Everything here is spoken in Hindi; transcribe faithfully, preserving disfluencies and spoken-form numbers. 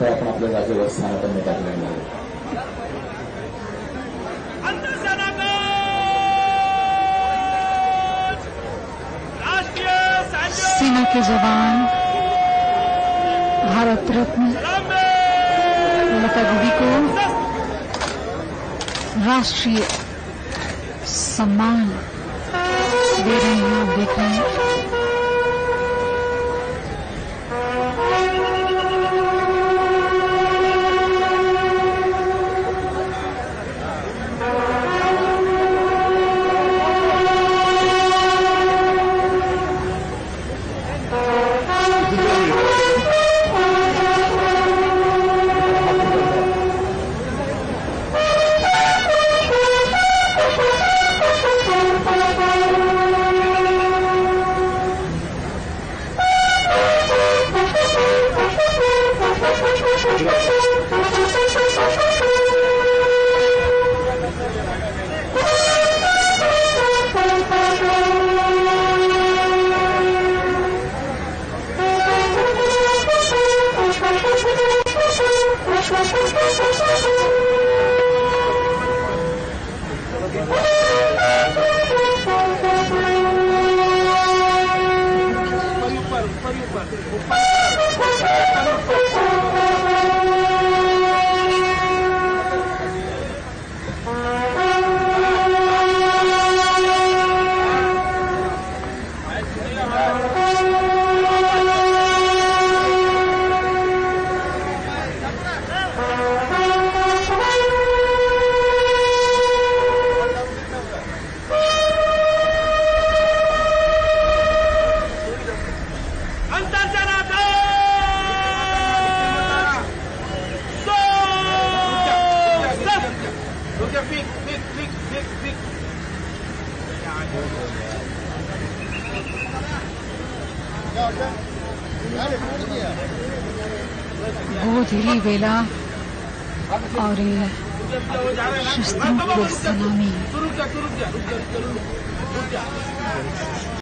आता आपण आपल्या जागेवर स्थानापन्न करणार आहोत. सेना के जवान भारत रत्न लता दीदी को राष्ट्रीय सम्मान दे रहे हैं. आप देख रहे हैं गोधीली वेला और शस्त्रों की सलामी.